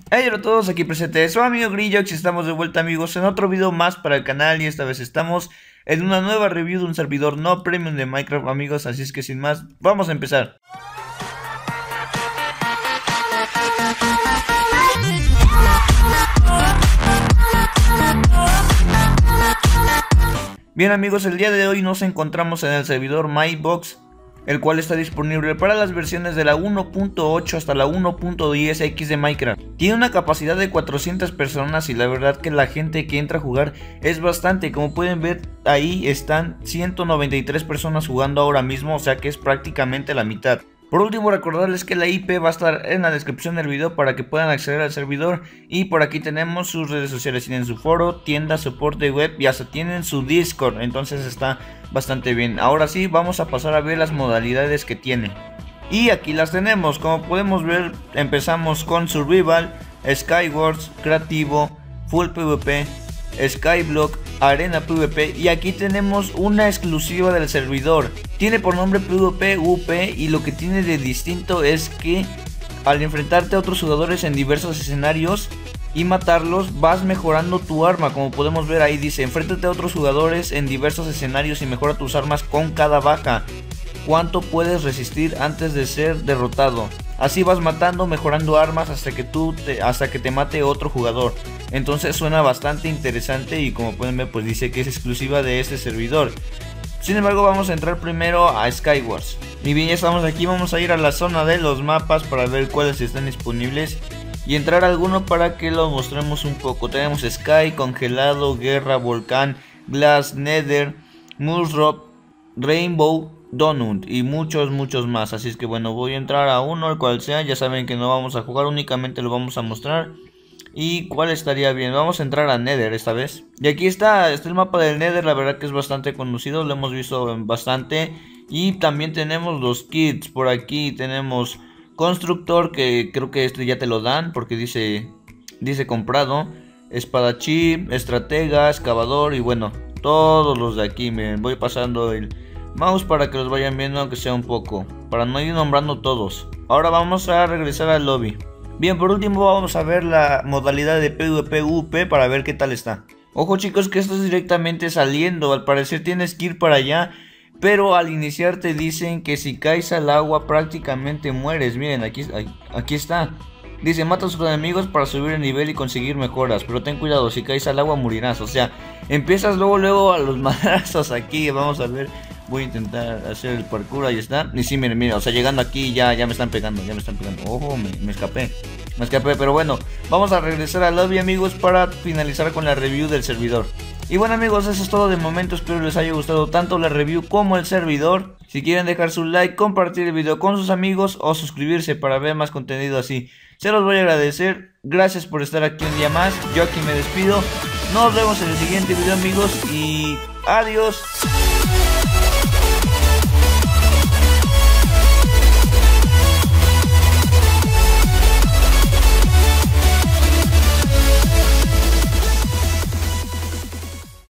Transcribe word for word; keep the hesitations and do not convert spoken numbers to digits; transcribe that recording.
Hey, hola a todos, aquí presente su amigo Grillox y estamos de vuelta, amigos, en otro video más para el canal. Y esta vez estamos en una nueva review de un servidor no premium de Minecraft, amigos. Así es que sin más, vamos a empezar. Bien, amigos, el día de hoy nos encontramos en el servidor MyBox, el cual está disponible para las versiones de la uno punto ocho hasta la uno punto diez equis de Minecraft. Tiene una capacidad de cuatrocientas personas y la verdad que la gente que entra a jugar es bastante. Como pueden ver, ahí están ciento noventa y tres personas jugando ahora mismo, o sea que es prácticamente la mitad. Por último, recordarles que la I P va a estar en la descripción del video para que puedan acceder al servidor. Y por aquí tenemos sus redes sociales, tienen su foro, tienda, soporte web y hasta tienen su Discord. Entonces está bastante bien. Ahora sí, vamos a pasar a ver las modalidades que tiene. Y aquí las tenemos, como podemos ver, empezamos con Survival, Skywars, Creativo, Full PvP, Skyblock, Arena PvP, y aquí tenemos una exclusiva del servidor. Tiene por nombre PvP U P y lo que tiene de distinto es que al enfrentarte a otros jugadores en diversos escenarios y matarlos, vas mejorando tu arma. Como podemos ver ahí dice, enfréntate a otros jugadores en diversos escenarios y mejora tus armas con cada baja. ¿Cuánto puedes resistir antes de ser derrotado? Así vas matando, mejorando armas hasta que tú te, hasta que te mate otro jugador. Entonces suena bastante interesante y como pueden ver, pues dice que es exclusiva de este servidor. Sin embargo, vamos a entrar primero a Skywars. Y bien, ya estamos aquí, vamos a ir a la zona de los mapas para ver cuáles están disponibles y entrar a alguno para que lo mostremos un poco. Tenemos Sky, Congelado, Guerra, Volcán, Glass, Nether, Moonrot, Rainbow, Donut y muchos muchos más. Así es que bueno, voy a entrar a uno, el cual sea. Ya saben que no vamos a jugar, únicamente lo vamos a mostrar. Y cuál estaría bien, vamos a entrar a Nether esta vez. Y aquí está, está el mapa del Nether, la verdad que es bastante conocido, lo hemos visto bastante. Y también tenemos los kits, por aquí tenemos Constructor, que creo que este ya te lo dan porque dice, dice comprado. Espadachín, Estratega, Excavador y bueno, todos los de aquí. Me voy pasando el mouse para que los vayan viendo, aunque sea un poco, para no ir nombrando todos. Ahora vamos a regresar al lobby. Bien, por último vamos a ver la modalidad de PvP U P para ver qué tal está. Ojo, chicos, que esto es directamente saliendo. Al parecer tienes que ir para allá, pero al iniciar te dicen que si caes al agua prácticamente mueres. Miren, aquí, aquí está. Dice, mata a sus enemigos para subir el nivel y conseguir mejoras, pero ten cuidado, si caes al agua morirás. O sea, empiezas luego luego a los madrazos aquí. Vamos a ver. Voy a intentar hacer el parkour, ahí está. Y sí, miren, miren, o sea, llegando aquí ya, ya me están pegando, ya me están pegando. Ojo, me, me escapé, me escapé, pero bueno, vamos a regresar al lobby, amigos, para finalizar con la review del servidor. Y bueno, amigos, eso es todo de momento, espero les haya gustado tanto la review como el servidor. Si quieren dejar su like, compartir el video con sus amigos o suscribirse para ver más contenido así, se los voy a agradecer. Gracias por estar aquí un día más, yo aquí me despido. Nos vemos en el siguiente video, amigos, y adiós.